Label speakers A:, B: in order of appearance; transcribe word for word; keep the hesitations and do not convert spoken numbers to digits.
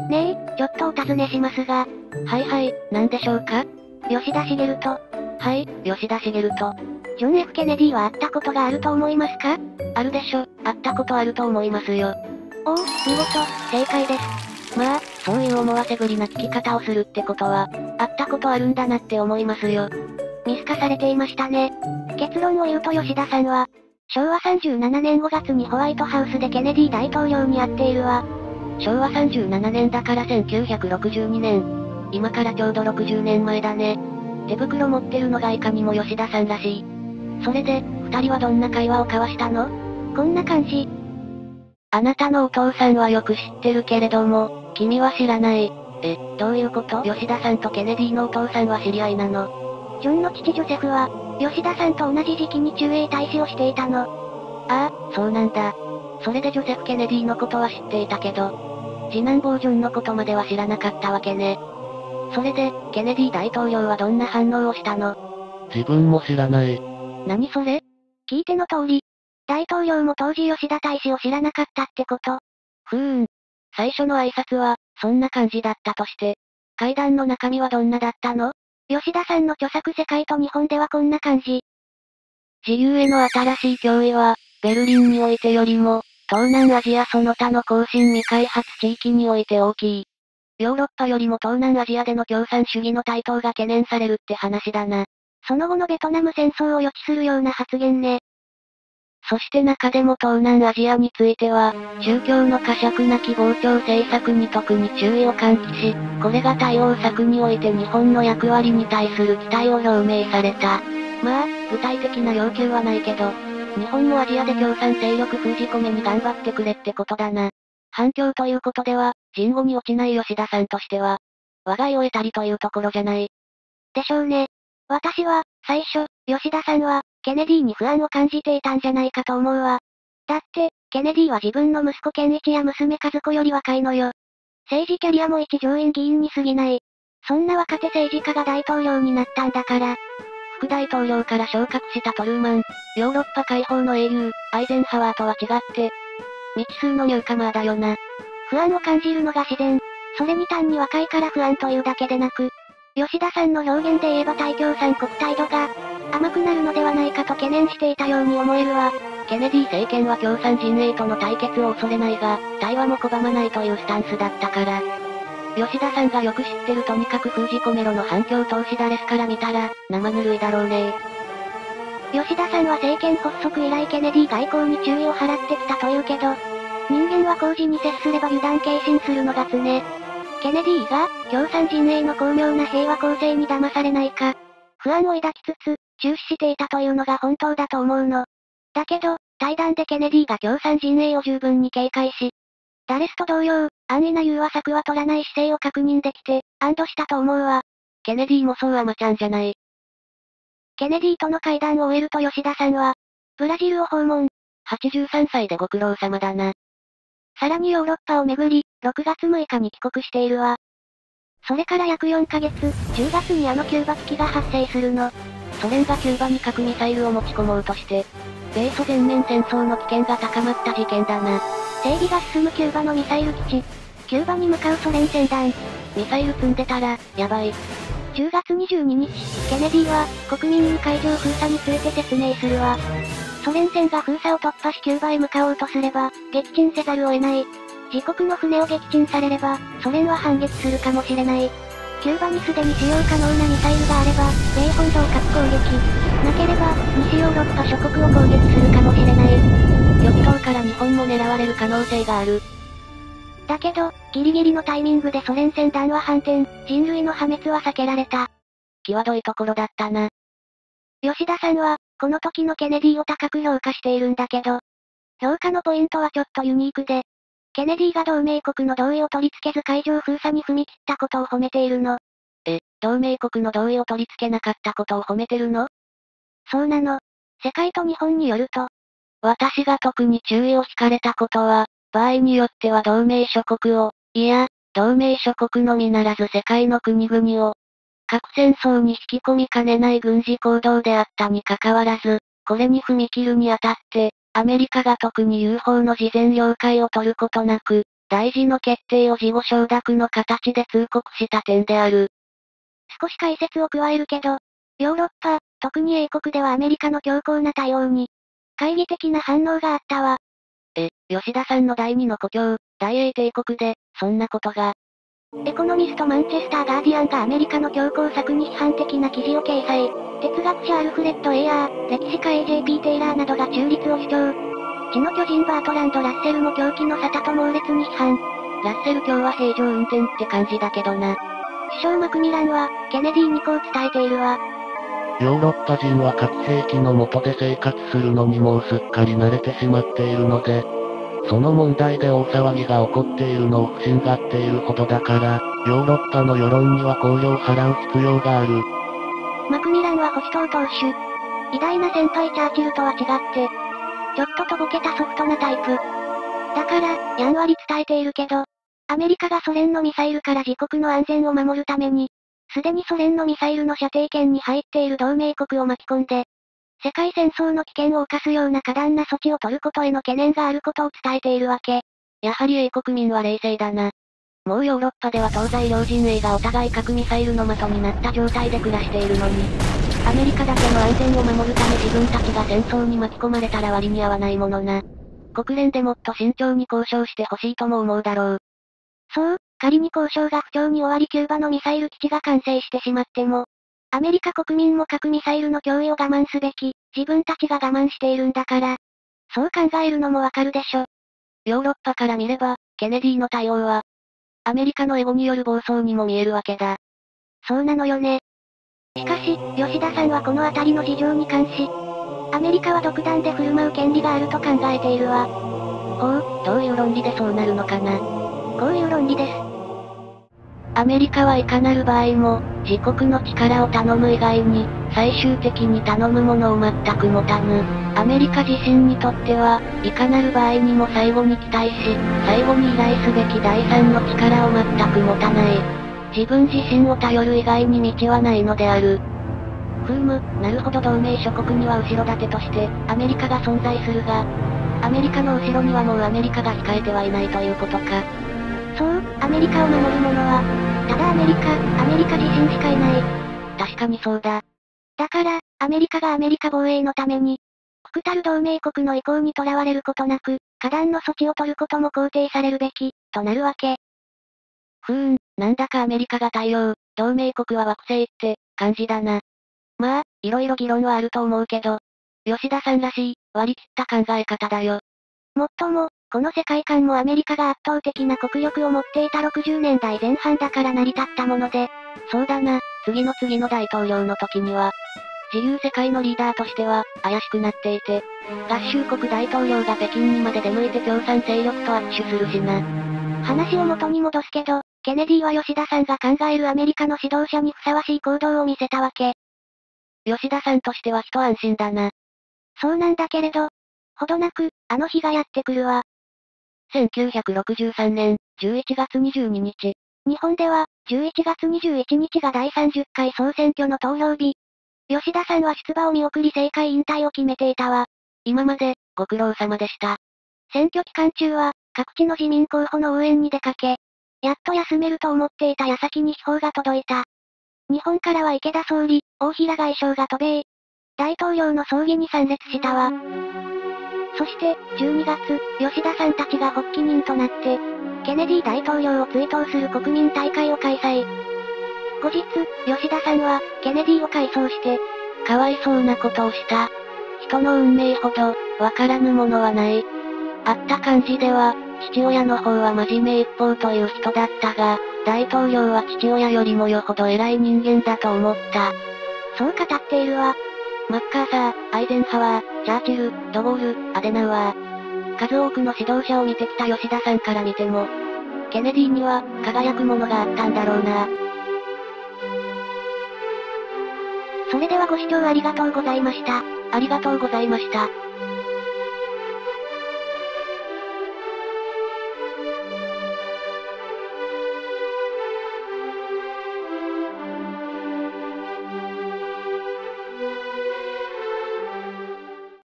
A: ねえ、ちょっとお尋ねしますが。
B: はいはい、なんでしょうか？
A: 吉田茂と。
B: はい、吉田茂と。
A: ジョン・ F ・ケネディは会ったことがあると思いますか？
B: あるでしょ、会ったことあると思いますよ。
A: おお、見事、正解です。
B: まあ、そういう思わせぶりな聞き方をするってことは、会ったことあるんだなって思いますよ。
A: 見透かされていましたね。結論を言うと吉田さんは、しょうわさんじゅうななねんごがつにホワイトハウスでケネディ大統領に会っているわ。
B: しょうわさんじゅうななねんだからせんきゅうひゃくろくじゅうにねん。今からちょうどろくじゅうねんまえだね。手袋持ってるのがいかにも吉田さんらしい。それで、二人はどんな会話を交わしたの？
A: こんな感じ。
B: あなたのお父さんはよく知ってるけれども、君は知らない。え、どういうこと？吉田さんとケネディのお父さんは知り合いなの？
A: ジョンの父ジョセフは、吉田さんと同じ時期に駐英大使をしていたの。
B: ああ、そうなんだ。それでジョセフ・ケネディのことは知っていたけど、次男坊ジョンのことまでは知らなかったわけね。それで、ケネディ大統領はどんな反応をしたの？
C: 自分も知らない。
B: 何それ？
A: 聞いての通り、大統領も当時吉田大使を知らなかったってこと。
B: ふーん。最初の挨拶は、そんな感じだったとして、会談の中身はどんなだったの？
A: 吉田さんの著作世界と日本ではこんな感じ。
B: 自由への新しい脅威は、ベルリンにおいてよりも、東南アジアその他の後進未開発地域において大きい。ヨーロッパよりも東南アジアでの共産主義の台頭が懸念されるって話だな。
A: その後のベトナム戦争を予知するような発言ね。
B: そして中でも東南アジアについては、宗教の呵責なき膨張政策に特に注意を喚起し、これが対応策において日本の役割に対する期待を表明された。まあ、具体的な要求はないけど、日本もアジアで共産勢力封じ込めに頑張ってくれってことだな。反響ということでは、人後に落ちない吉田さんとしては、話題を得たりというところじゃない。
A: でしょうね。私は、最初、吉田さんは、ケネディに不安を感じていたんじゃないかと思うわ。だって、ケネディは自分の息子健一や娘和子より若いのよ。政治キャリアも一上院議員に過ぎない。そんな若手政治家が大統領になったんだから。
B: 副大統領から昇格したトルーマン、ヨーロッパ解放の英雄、アイゼンハワーとは違って、未知数のニューカマーだよな。
A: 不安を感じるのが自然。それに単に若いから不安というだけでなく、吉田さんの表現で言えば対共産国態度が、甘くなるのではないかと懸念していたように思えるわ。
B: ケネディ政権は共産陣営との対決を恐れないが、対話も拒まないというスタンスだったから。吉田さんがよく知ってるとにかく封じ込めろの反響投資だレスから見たら、生ぬるいだろうね。
A: 吉田さんは政権発足以来ケネディ外交に注意を払ってきたというけど、人間は公事に接すれば油断軽心するのが常。ケネディが、共産陣営の巧妙な平和構成に騙されないか、不安を抱きつつ、注視していたというのが本当だと思うの。だけど、対談でケネディが共産陣営を十分に警戒し、ダレスと同様、安易な融和策は取らない姿勢を確認できて、安堵したと思うわ。
B: ケネディもそう甘ちゃんじゃない。
A: ケネディとの会談を終えると吉田さんは、ブラジルを訪問。
B: はちじゅうさんさいでご苦労様だな。
A: さらにヨーロッパを巡り、ろくがつむいかに帰国しているわ。それから約よんかげつ、じゅうがつにあのキューバ危機が発生するの。
B: ソ連がキューバに核ミサイルを持ち込もうとして、米ソ全面戦争の危険が高まった事件だな。
A: 整備が進むキューバのミサイル基地。キューバに向かうソ連船団。
B: ミサイル積んでたら、やばい。
A: じゅうがつにじゅうににち、ケネディは、国民に海上封鎖について説明するわ。ソ連船が封鎖を突破しキューバへ向かおうとすれば、撃沈せざるを得ない。自国の船を撃沈されれば、ソ連は反撃するかもしれない。キューバにすでに使用可能なミサイルがあれば、米本土を核攻撃。なければ、西ヨーロッパ諸国を攻撃するかもしれない。
B: 極東から日本も狙われる可能性がある。
A: だけど、ギリギリのタイミングでソ連船団は反転、人類の破滅は避けられた。
B: 際どいところだったな。
A: 吉田さんは、この時のケネディを高く評価しているんだけど、評価のポイントはちょっとユニークで、ケネディが同盟国の同意を取り付けず海上封鎖に踏み切ったことを褒めているの。
B: え、同盟国の同意を取り付けなかったことを褒めてるの？
A: そうなの。世界と日本によると、
B: 私が特に注意を惹かれたことは、場合によっては同盟諸国を、いや、同盟諸国のみならず世界の国々を、核戦争に引き込みかねない軍事行動であったに関わらず、これに踏み切るにあたって、アメリカが特に ユーフォー の事前了解を取ることなく、 大事の決定を事後承諾の形で通告した点である。
A: 少し解説を加えるけど、ヨーロッパ、特に英国ではアメリカの強硬な対応に、懐疑的な反応があったわ。
B: え、吉田さんの第二の故郷、大英帝国で、そんなことが。
A: エコノミストマンチェスターガーディアンがアメリカの強硬策に批判的な記事を掲載。哲学者アルフレッド・エイヤー、歴史家 エージェーピー テイラーなどが中立を主張。地の巨人バートランド・ラッセルも狂気の沙汰と猛烈に批判。
B: ラッセル卿は平常運転って感じだけどな。
A: 首相マクミランは、ケネディにこう伝えているわ。
C: ヨーロッパ人は核兵器の下で生活するのにもうすっかり慣れてしまっているので、その問題で大騒ぎが起こっているのを不審がっているほどだから、ヨーロッパの世論には考慮を払う必要がある。
A: マクミランは保守党党首。偉大な先輩チャーチルとは違って、ちょっととぼけたソフトなタイプ。だから、やんわり伝えているけど、アメリカがソ連のミサイルから自国の安全を守るために、すでにソ連のミサイルの射程圏に入っている同盟国を巻き込んで、世界戦争の危険を冒すような過断な措置を取ることへの懸念があることを伝えているわけ。
B: やはり英国民は冷静だな。もうヨーロッパでは東西両陣営がお互い核ミサイルの的になった状態で暮らしているのに、アメリカだけの安全を守るため自分たちが戦争に巻き込まれたら割に合わないものな。国連でもっと慎重に交渉してほしいとも思うだろう。
A: そう、仮に交渉が不調に終わりキューバのミサイル基地が完成してしまっても、アメリカ国民も核ミサイルの脅威を我慢すべき、自分たちが我慢しているんだから。そう考えるのもわかるでしょ。
B: ヨーロッパから見れば、ケネディの対応は、アメリカのエゴによる暴走にも見えるわけだ。
A: そうなのよね。しかし、吉田さんはこのあたりの事情に関し、アメリカは独断で振る舞う権利があると考えているわ。
B: ほう、どういう論理でそうなるのかな。
A: こういう論理です。
B: アメリカはいかなる場合も、自国の力を頼む以外に、最終的に頼むものを全く持たぬ。アメリカ自身にとっては、いかなる場合にも最後に期待し、最後に依頼すべき第三の力を全く持たない。自分自身を頼る以外に道はないのである。ふーむ、なるほど同盟諸国には後ろ盾として、アメリカが存在するが、アメリカの後ろにはもうアメリカが控えてはいないということか。
A: そう、アメリカを守る者は、ただアメリカ、アメリカ自身しかいない。
B: 確かにそうだ。
A: だから、アメリカがアメリカ防衛のために、国たる同盟国の意向にとらわれることなく、過断の措置を取ることも肯定されるべき、となるわけ。
B: ふーん、なんだかアメリカが対応、同盟国は惑星って、感じだな。まあ、いろいろ議論はあると思うけど、吉田さんらしい、割り切った考え方だよ。
A: もっとも、この世界観もアメリカが圧倒的な国力を持っていたろくじゅうねんだいぜん半だから成り立ったもので、
B: そうだな、次の次の大統領の時には、自由世界のリーダーとしては、怪しくなっていて、合衆国大統領が北京にまで出向いて共産勢力と握手するしな。
A: 話を元に戻すけど、ケネディは吉田さんが考えるアメリカの指導者にふさわしい行動を見せたわけ。
B: 吉田さんとしては一安心だな。
A: そうなんだけれど、ほどなく、あの日がやってくるわ。
B: せんきゅうひゃくろくじゅうさんねん、じゅういちがつにじゅうににち。
A: 日本では、じゅういちがつにじゅういちにちがだいさんじゅっかい総選挙の投票日。吉田さんは出馬を見送り政界引退を決めていたわ。
B: 今まで、ご苦労様でした。
A: 選挙期間中は、各地の自民候補の応援に出かけ、やっと休めると思っていた矢先に秘宝が届いた。日本からは池田総理、大平外相が渡米。大統領の葬儀に参列したわ。そして、じゅうにがつ、吉田さんたちが発起人となって、ケネディ大統領を追悼する国民大会を開催。後日、吉田さんは、ケネディを改装して、
B: かわいそうなことをした。人の運命ほど、わからぬものはない。あった感じでは、父親の方は真面目一方という人だったが、大統領は父親よりもよほど偉い人間だと思った。
A: そう語っているわ。
B: マッカーサー、アイゼンハワー、チャーチル、ドゴール、アデナウアー。数多くの指導者を見てきた吉田さんから見ても、ケネディには、輝くものがあったんだろうな。
A: それではご視聴ありがとうございました。
B: ありがとうございました。